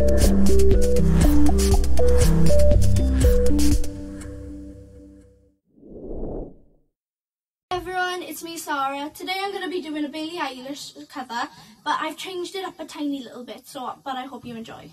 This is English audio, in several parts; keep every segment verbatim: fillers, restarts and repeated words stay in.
Everyone, it's me, Sara. Today I'm going to be doing a Billie Eilish cover, but I've changed it up a tiny little bit, so but I hope you enjoy.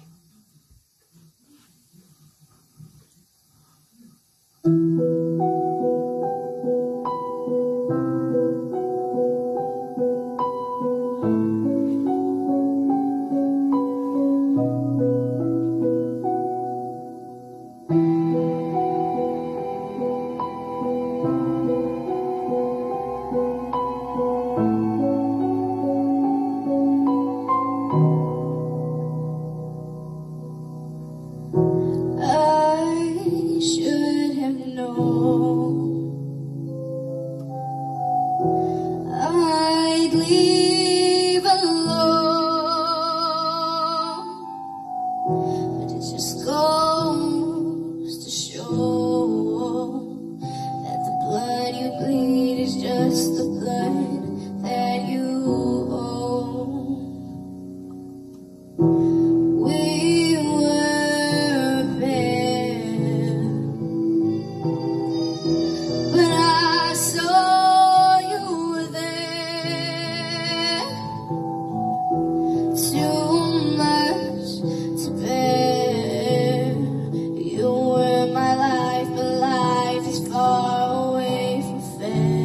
Just the blood that you owe. We were paired, but I saw you were there. Too much to bear. You were my life, but life is far away from fair.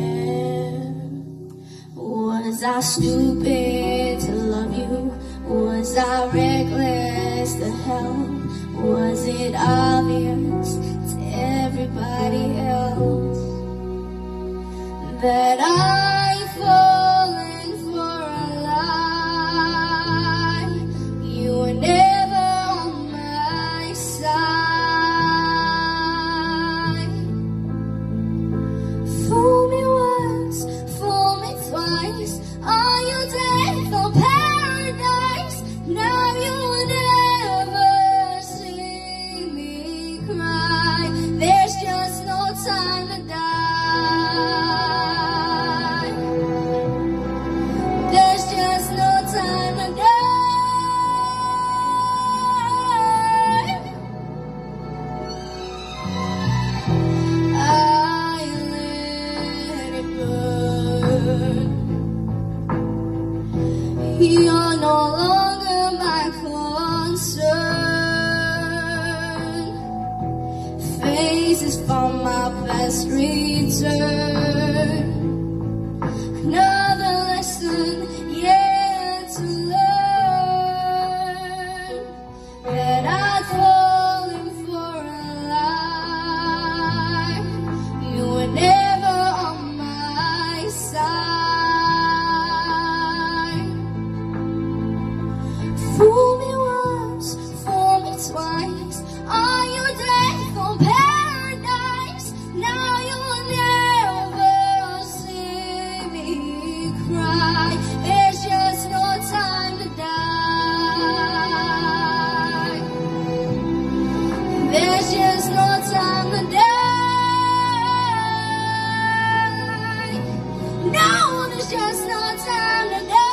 Was I stupid to love you? Was I reckless to help? Was it obvious to everybody else that I've fallen for a lie? You were never on my side. Fool me once, fool me twice. Are you dead for paradise? Now you'll never see me cry. There's just no time to die. There's just no time to die. I let it burn. You're no longer my concern. Faces from my past return. Another lesson yet to learn. That I'd fallen for a lie. You were never on my side. Fool me once, fool me twice. Are you dead for paradise? Now you'll never see me cry. There's just no time to die. There's just no time to die. No, there's just no time to die.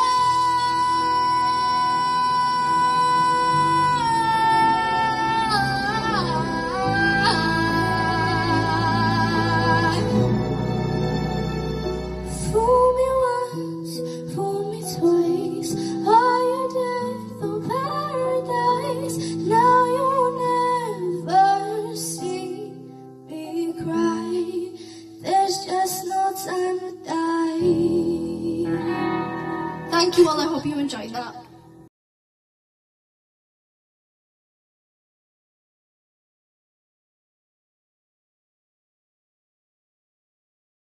Fool me once, fool me twice. Are you dead for paradise? Now you'll never see me cry. There's just no time to die. Thank you all, I hope you enjoyed that.